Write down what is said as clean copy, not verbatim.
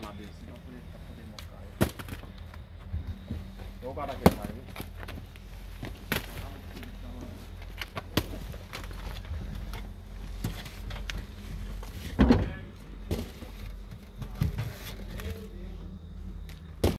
lá desse, pra poder mocar ele. Igual o cara que faz, viu?